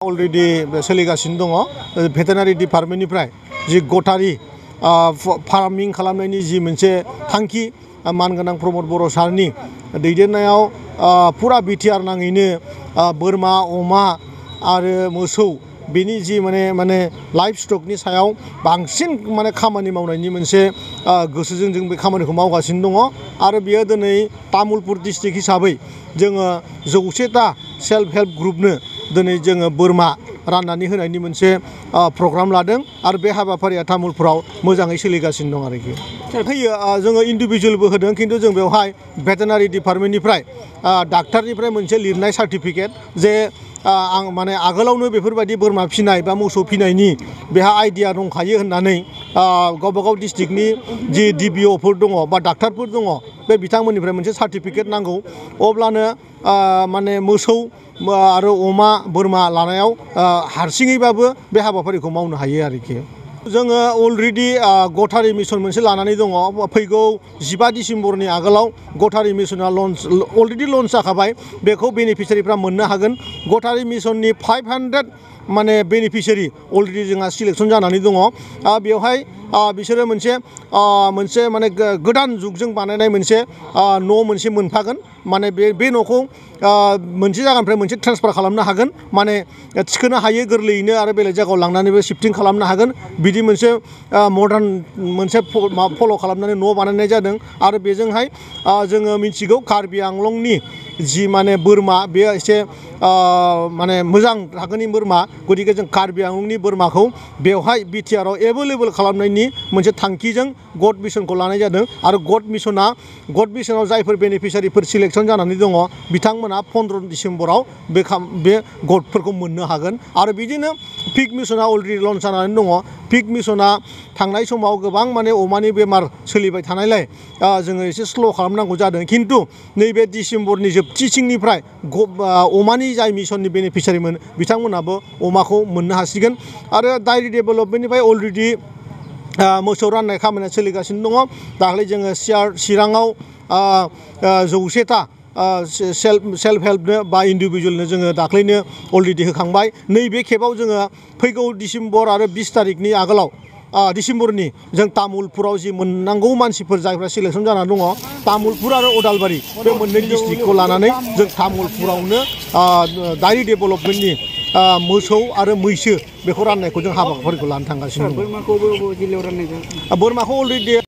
already सोलिगासिनो दङ भेटेनारि डिपार्टमेन्टनिफ्राय जि गटारि फार्मिं खालामनायनि जि मोनसे थांखि मानगोनां प्रमद बर' सारनि दैदेननायाव पुरा बिटिआर नाङैनो बोरमा अमा आरो मोसौ बेनि जि माने लाइफ स्टकनि सायाव बांसिन खामानि मावनायनि मोनसे गोसोजों जों बे खामानिखौ मावगासिनो दङ आरो बेयो दिनै तामुलपुर डिस्ट्रिक्ट हिसाबै जोङो 100टा सेल्फ हेल्प ग्रुपनो दिनै जोङो बोरमा राननानै होनायनि मोनसे प्रग्राम लादों आरो बे हाबाफारिया तामुलपुराव मोजाङै सोलिगासिनो दं आरोखि होयो जोङो इन्डिभिजुवेलबो होदों खिन्थु जों बेवहाय भेटेनारि डिपार्टमेन्टनिफ्राय डाक्टारनिफ्राय मोनसे लिरनाय सार्टिफिकेट जे आं आगोलावनो बेफोरबायदि बोरमा फिनाय बा मोसौ फिनायनि बेहा आइडिया दंखायो होननानै गावबागाव डिस्ट्रिक्टनि जि डिबिअफोर दङ बा डाक्टारफोर दङ बे बिथांमोननिफ्राय मोनसे सार्टिफिकेट नांगौ अब्लानो मोसौ आरो अमा बोरमा लानायाव हारसिङैबाबो बे हाबाफारिखौ मावनो हायो आरोखि जोङो अलरेडि गटारि मिशन मोनसे लानानै दङ फैगौ 15 डिसेम्बरनि आगोलाव गटारि मिशना अलरेडि लन्च जाखाबाय बेखौ बेनिफिसियारिफ्रा मोननो हागोन गटारि मिशननि 500 बेनिफिसियारि अलरेडि जोंहा सिलेक्शन जानानै दङ बेवहाय बिसोरो मोनसे गोदान जुगजों बानायनाय मोनसे न' मोनसे मोनफागोन बे न'खौ मोनसे जायगानिफ्राय मोनसे ट्रेन्सफार खालामनो हागोन थिखोनो हायो गोरलैयैनो आरो बेलेग जायगायाव लांनानैबो शिफ्टिं खालामनो हागोन बिदि मोनसे मडार्न मोनसे फल' खालामनानै न' बानायनाय जादों आरो बेजोंहाय जोङो मिथिगौ कार्बि आंलंनि जि बोरमा बेयो एसे मोजां थाखोनि बोरमा गतिके जों कार्बि आंलंनि बोरमाखौ बेवहाय बिटिआरआव एभेलेबल खालामनायनि मोनसे थांखिजों गड मिशनखौ लानाय जादों आरो गड मिशनाव जायफोर बेनिफिसियारिफोर सिलेक्शन जानानै दङ बिथांमोना 15 डिसेम्बराव बे गडफोरखौ मोननो हागोन आरो बिदिनो पिग मिशना अलरेडि लन्च जानानै दङ पिग मिशना थांनाय समाव गोबां अमानि बेमार सोलिबाय थानायलाय जोङो एसे स्ल' खालामनांगौ जादों खिन्थु नैबे डिसेम्बरनि जोबथिसिंनिफ्राय अमानि जाय मिशननि बेनिफिसियारिमोन बिथांमोनाबो अमाखौ मोननो हासिगोन आरो डायरि डेभेलपमेन्टनिफ्राय अलरेडि मोसौ राननाय खामानिया सोलिगासिनो दङ दाख्लै जोङो चिराङाव 100टा सेल्फ हेल्पनो बा इन्डिभिजुवेलनो जोङो दाख्लैनो अलरेडि होखांबाय नैबे खेबाव जोङो फैगौ डिसेम्बर आरो 20 तारिखनि आगोलाव डिसेम्बरनि जों तामुलपुराव जि मोननांगौ मानसिफोर जायफ्रा सिलेक्शन जानानै दङ तामुलपुर आरो उदालबारि बे मोननै डिस्ट्रिक्टखौ लानानै जों तामुलपुरावनो डायरि डेभेलपमेन्टनि मोसौ आरो मैसो बेखौ राननायखौ जों हाबाफारिखौ लानो थांगासिनो दं बोरमाखौ अलरेडि